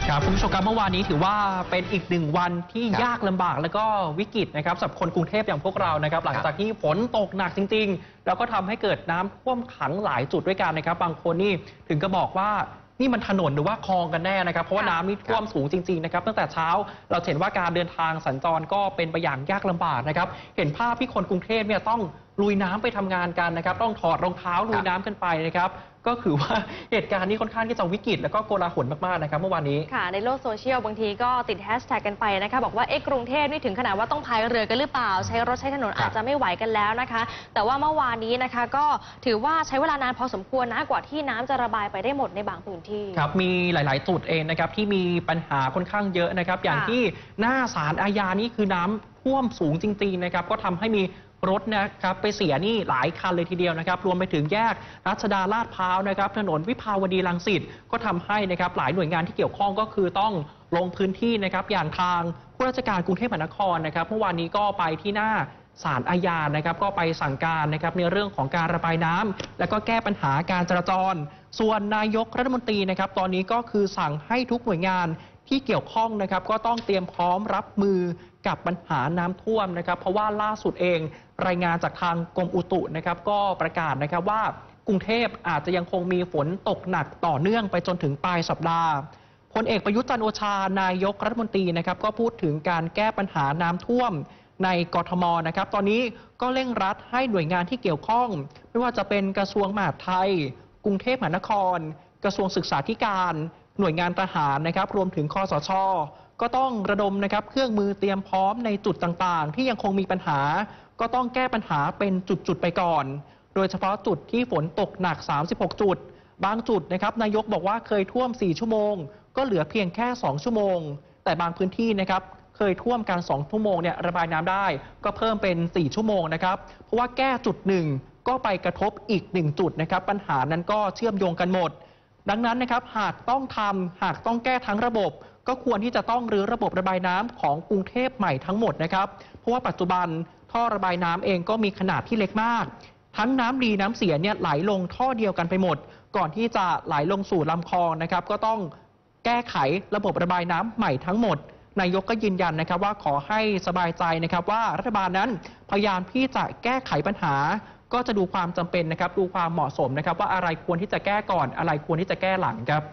ครับคุณผู้ชมครับเมื่อวานนี้ถือว่าเป็นอีกหนึ่งวันที่ยากลำบากและก็วิกฤตนะครับสำหรับคนกรุงเทพอย่างพวกเรานะครับหลังจากที่ฝนตกหนักจริงๆแล้วก็ทำให้เกิดน้ำท่วมขังหลายจุดด้วยกันนะครับบางคนนี่ถึงก็บอกว่านี่มันถนนหรือว่าคลองกันแน่นะครับเพราะว่าน้ำนี่ท่วมสูงจริงๆนะครับตั้งแต่เช้าเราเห็นว่าการเดินทางสัญจรก็เป็นไปอย่างยากลำบากนะครับเห็นภาพที่คนกรุงเทพเนี่ยต้องลุยน้ำไปทำงานกันนะครับต้องถอดรองเท้าลุยน้ำกันไปนะครับก็คือว่าเหตุการณ์นี้ค่อนข้างที่จะวิกฤตแล้วก็โกลาหลมากๆนะครับเมื่อวานนี้ค่ะในโลกโซเชียลบางทีก็ติดแฮชแท็กกันไปนะคะบอกว่ากรุงเทพนี่ถึงขนาดว่าต้องพายเรือกันหรือเปล่าใช้รถใช้ถนนอาจจะไม่ไหวกันแล้วนะคะแต่ว่าเมื่อวานนี้นะคะก็ถือว่าใช้เวลานานพอสมควรนะกว่าที่น้ำจะระบายไปได้หมดในบางพื้นที่ครับมีหลายๆจุดเองนะครับที่มีปัญหาค่อนข้างเยอะนะครับอย่างที่หน้าศาลอาญานี่คือน้ำท่วมสูงจริงๆนะครับก็ทำให้มีรถนะครับไปเสียนี่หลายคันเลยทีเดียวนะครับรวมไปถึงแยกรัชดาลาดพร้าวนะครับถนนวิภาวดีรังสิตก็ทำให้นะครับหลายหน่วยงานที่เกี่ยวข้องก็คือต้องลงพื้นที่นะครับอย่างทางผู้ราชการกรุงเทพมหานครนะครับเมื่อวานนี้ก็ไปที่หน้าศาลอาญานะครับก็ไปสั่งการนะครับในเรื่องของการระบายน้ำและก็แก้ปัญหาการจราจรส่วนนายกรัฐมนตรีนะครับตอนนี้ก็คือสั่งให้ทุกหน่วยงานที่เกี่ยวข้องนะครับก็ต้องเตรียมพร้อมรับมือกับปัญหาน้ำท่วมนะครับเพราะว่าล่าสุดเองรายงานจากทางกรมอุตุนะครับก็ประกาศนะครับว่ากรุงเทพอาจจะยังคงมีฝนตกหนักต่อเนื่องไปจนถึงปลายสัปดาห์พลเอกประยุทธ์จันทร์โอชานายกรัฐมนตรีนะครับก็พูดถึงการแก้ปัญหาน้ำท่วมในกทมนะครับตอนนี้ก็เร่งรัดให้หน่วยงานที่เกี่ยวข้องไม่ว่าจะเป็นกระทรวงมหาดไทยกรุงเทพมหานครกระทรวงศึกษาธิการหน่วยงานทหารนะครับรวมถึงคสช.ก็ต้องระดมนะครับเครื่องมือเตรียมพร้อมในจุดต่างๆที่ยังคงมีปัญหาก็ต้องแก้ปัญหาเป็นจุดๆไปก่อนโดยเฉพาะจุดที่ฝนตกหนัก36จุดบางจุดนะครับนายกบอกว่าเคยท่วม4ชั่วโมงก็เหลือเพียงแค่2ชั่วโมงแต่บางพื้นที่นะครับเคยท่วมกัน2ชั่วโมงเนี่ยระบายน้ำได้ก็เพิ่มเป็น4ชั่วโมงนะครับเพราะว่าแก้จุดหนึ่งก็ไปกระทบอีก1จุดนะครับปัญหานั้นก็เชื่อมโยงกันหมดดังนั้นนะครับหากต้องแก้ทั้งระบบก็ควรที่จะต้องรื้อระบบระบายน้ำของกรุงเทพใหม่ทั้งหมดนะครับเพราะว่าปัจจุบันท่อระบายน้ำเองก็มีขนาดที่เล็กมากทั้งน้ำดีน้ำเสียเนี่ยไหลลงท่อเดียวกันไปหมดก่อนที่จะไหลลงสู่ลำคลองนะครับก็ต้องแก้ไขระบบระบายน้ำใหม่ทั้งหมดนายกก็ยืนยันนะครับว่าขอให้สบายใจนะครับว่ารัฐบาลนั้นพยายามที่จะแก้ไขปัญหาก็จะดูความจำเป็นนะครับดูความเหมาะสมนะครับว่าอะไรควรที่จะแก้ก่อนอะไรควรที่จะแก้หลังครับ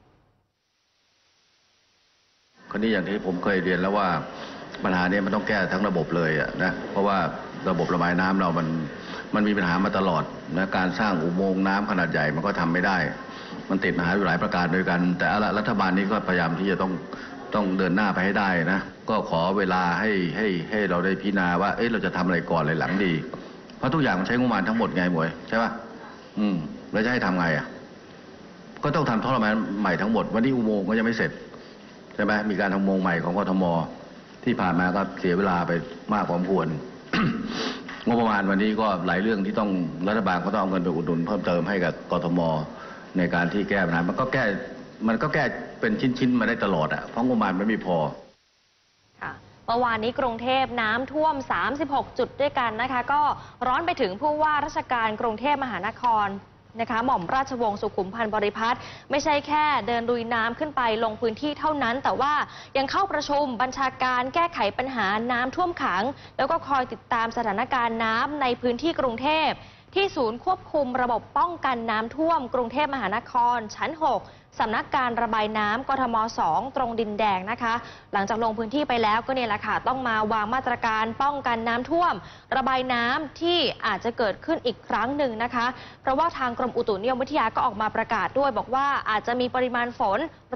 คนนี้อย่างที่ผมเคยเรียนแล้วว่าปัญหานี้มันต้องแก้ทั้งระบบเลยนะเพราะว่าระบบระบายน้ำเรามันมีปัญหามาตลอดนะการสร้างอุโมงค์น้ำขนาดใหญ่มันก็ทำไม่ได้มันติดปัญหาอยู่หลายประการด้วยกันแต่รัฐบาลนี้ก็พยายามที่จะต้องเดินหน้าไปให้ได้นะก็ขอเวลาให้เราได้พิจารณาว่าเราจะทำอะไรก่อนอะไรหลังดีเพราะทุกอย่างมันใช้งบประมาณทั้งหมดไงหมวยใช่ป่ะแล้วจะให้ทำไงก็ต้องทำท่อระบายใหม่ทั้งหมดวันนี้อุโมงค์ก็ยังไม่เสร็จใช่ไหมมีการทำอุโมงค์ใหม่ของกทมที่ผ่านมาก็เสียเวลาไปมากพอสมควร งบประมาณวันนี้ก็หลายเรื่องที่ต้องรัฐบาลก็ต้องเอาเงินไปอุดหนุนเพิ่มเติมให้กับกทมในการที่แก้ปัญหามันก็แก้เป็นชิ้นๆมาได้ตลอดเพราะงบประมาณมันไม่พอเมื่อวานนี้กรุงเทพน้ำท่วม36จุดด้วยกันนะคะก็ร้อนไปถึงผู้ว่าราชการกรุงเทพมหานครนะคะหม่อมราชวงศ์สุขุมพันธ์บริพัตรไม่ใช่แค่เดินลุยน้ำขึ้นไปลงพื้นที่เท่านั้นแต่ว่ายังเข้าประชุมบัญชาการแก้ไขปัญหาน้ำท่วมขังแล้วก็คอยติดตามสถานการณ์น้ำในพื้นที่กรุงเทพที่ศูนย์ควบคุมระบบป้องกันน้ำท่วมกรุงเทพมหานครชั้น6สำนักการระบายน้ำกทม2ตรงดินแดงนะคะหลังจากลงพื้นที่ไปแล้วก็เนี่ยแหละค่ะต้องมาวางมาตรการป้องกันน้ำท่วมระบายน้ำที่อาจจะเกิดขึ้นอีกครั้งหนึ่งนะคะเพราะว่าทางกรมอุตุนิยมวิทยาก็ออกมาประกาศด้วยบอกว่าอาจจะมีปริมาณฝน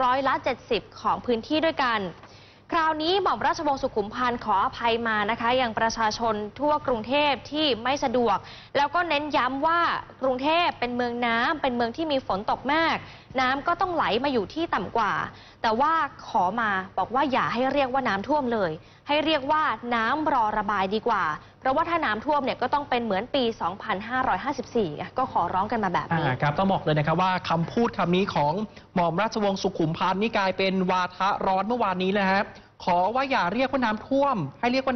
70%ของพื้นที่ด้วยกันคราวนี้หม่อมราชวงศ์สุขุมพันธ์ขออภัยมานะคะอย่างประชาชนทั่วกรุงเทพที่ไม่สะดวกแล้วก็เน้นย้ำว่ากรุงเทพเป็นเมืองน้ำเป็นเมืองที่มีฝนตกมากน้ำก็ต้องไหลมาอยู่ที่ต่ำกว่าแต่ว่าขอมาบอกว่าอย่าให้เรียกว่าน้ำท่วมเลยให้เรียกว่าน้ำรอระบายดีกว่าเพราะว่าถ้าน้ำท่วมเนี่ยก็ต้องเป็นเหมือนปี 2554 ก็ขอร้องกันมาแบบนี้ครับต้องบอกเลยนะครับว่าคำพูดคำนี้ของหม่อมราชวงศ์สุขุมพันธ์นี่กลายเป็นวาทะร้อนเมื่อวานนี้เลยครับขอว่าอย่าเรียกว่าน้ำท่วมให้เรียกว่าน้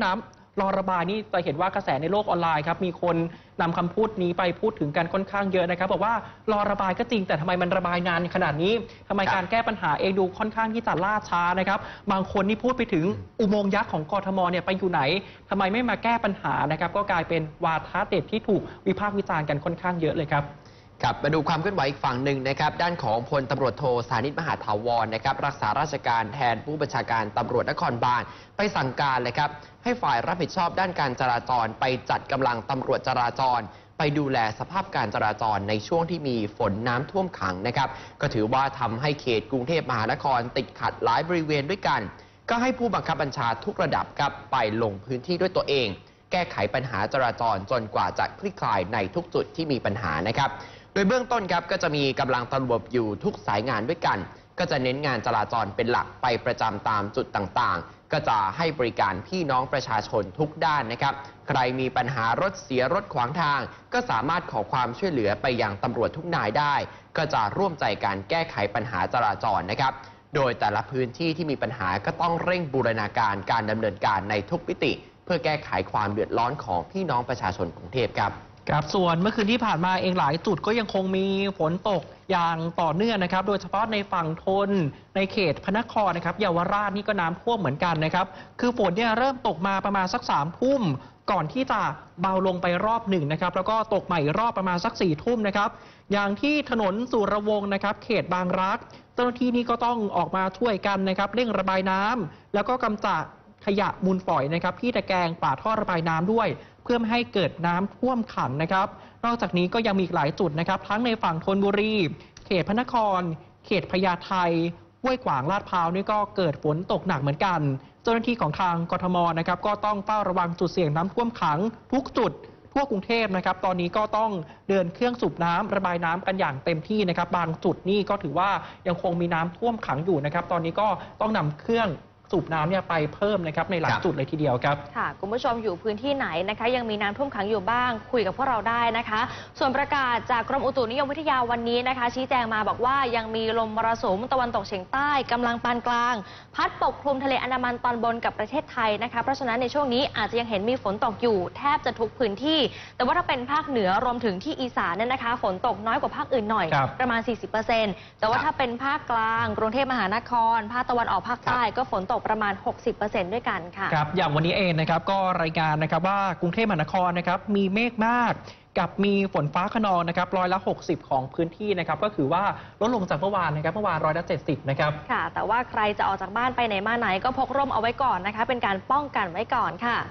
รอระบายนี่จะเห็นว่ากระแสในโลกออนไลน์ครับมีคนนำคำพูดนี้ไปพูดถึงกันค่อนข้างเยอะนะครับบอกว่ารอระบายก็จริงแต่ทำไมมันระบายนานขนาดนี้ทำไมการแก้ปัญหาเองดูค่อนข้างที่จะล่าช้านะครับบางคนนี่พูดไปถึงอุโมงค์ยักษ์ของกทมเนี่ยไปอยู่ไหนทำไมไม่มาแก้ปัญหานะครับก็กลายเป็นวาทะเด็ดที่ถูกวิพากษ์วิจารณ์กันค่อนข้างเยอะเลยครับครับมาดูความเคลื่อนไหวอีกฝั่งหนึ่งนะครับด้านของพลตำรวจโทสานิตมหาถาวรนะครับรักษาราชการแทนผู้บัญชาการตำรวจนครบาลไปสั่งการเลยครับให้ฝ่ายรับผิดชอบด้านการจราจรไปจัดกำลังตำรวจจราจรไปดูแลสภาพการจราจรในช่วงที่มีฝนน้ำท่วมขังนะครับก็ถือว่าทำให้เขตกรุงเทพมหานครติดขัดหลายบริเวณด้วยกันก็ให้ผู้บังคับบัญชาทุกระดับครับไปลงพื้นที่ด้วยตัวเองแก้ไขปัญหาจราจรจนกว่าจะคลี่คลายในทุกจุดที่มีปัญหานะครับโดยเบื้องต้นครับก็จะมีกำลังตำรวจอยู่ทุกสายงานด้วยกันก็จะเน้นงานจราจรเป็นหลักไปประจำตามจุดต่างๆก็จะให้บริการพี่น้องประชาชนทุกด้านนะครับใครมีปัญหารถเสียรถขวางทางก็สามารถขอความช่วยเหลือไปยังตำรวจทุกนายได้ก็จะร่วมใจการแก้ไขปัญหาจราจรนะครับโดยแต่ละพื้นที่ที่มีปัญหาก็ต้องเร่งบูรณาการการดำเนินการในทุกมิติเพื่อแก้ไขความเดือดร้อนของพี่น้องประชาชนกรุงเทพครับครับส่วนเมื่อคืนที่ผ่านมาเองหลายจุดก็ยังคงมีฝนตกอย่างต่อเนื่องนะครับโดยเฉพาะในฝั่งทนในเขตพระนครนะครับเยาวราชนี่ก็น้ำท่วมเหมือนกันนะครับคือฝนเนี่ยเริ่มตกมาประมาณสัก3 ทุ่มก่อนที่จะเบาลงไปรอบหนึ่งนะครับแล้วก็ตกใหม่รอบประมาณสัก4 ทุ่มนะครับอย่างที่ถนนสุรวงศ์นะครับเขตบางรักเจ้าหน้าที่นี่ก็ต้องออกมาช่วยกันนะครับเร่งระบายน้ำแล้วก็กำจัดขยะมูลฝอยนะครับที่ตะแกรงฝาท่อระบายน้ำด้วยเพื่อไม่ให้เกิดน้ำท่วมขังนะครับนอกจากนี้ก็ยังมีอีกหลายจุดนะครับทั้งในฝั่งธนบุรีเขตพระนครเขตพญาไทห้วยขวางลาดพร้าวนี่ก็เกิดฝนตกหนักเหมือนกันเจ้าหน้าที่ของทางกทมนะครับก็ต้องเฝ้าระวังจุดเสี่ยงน้ำท่วมขังทุกจุดทั่วกรุงเทพนะครับตอนนี้ก็ต้องเดินเครื่องสูบน้ำระบายน้ำกันอย่างเต็มที่นะครับบางจุดนี่ก็ถือว่ายังคงมีน้ำท่วมขังอยู่นะครับตอนนี้ก็ต้องนำเครื่องสูบน้ำเนี่ยไปเพิ่มนะครับในหลายจุดเลยทีเดียวครับค่ะคุณผู้ชมอยู่พื้นที่ไหนนะคะยังมีน้ำท่วมขังอยู่บ้างคุยกับพวกเราได้นะคะส่วนประกาศจากกรมอุตุนิยมวิทยาวันนี้นะคะชี้แจงมาบอกว่ายังมีลมมรสุมตะวันตกเฉียงใต้กำลังปานกลางพัดปกคลุมทะเลอันดามันตอนบนกับประเทศไทยนะคะเพราะฉะนั้นในช่วงนี้อาจจะยังเห็นมีฝนตกอยู่แทบจะทุกพื้นที่แต่ว่าถ้าเป็นภาคเหนือรวมถึงที่อีสานเนี่ยนะคะฝนตกน้อยกว่าภาคอื่นหน่อยประมาณ 40% แต่ว่าถ้าเป็นภาคกลางกรุงเทพมหานครภาคตะวันออกภาคใต้ก็ฝนตกประมาณ60%ด้วยกันค่ะครับอย่างวันนี้เองนะครับก็รายงานนะครับว่ากรุงเทพมหานครนะครับมีเมฆมากกับมีฝนฟ้าคะนองนะครับ60%ของพื้นที่นะครับก็คือว่าลดลงจากเมื่อวานนะครับเมื่อวาน70%นะครับค่ะแต่ว่าใครจะออกจากบ้านไปไหนมาไหนก็พกร่มเอาไว้ก่อนนะคะเป็นการป้องกันไว้ก่อนค่ะ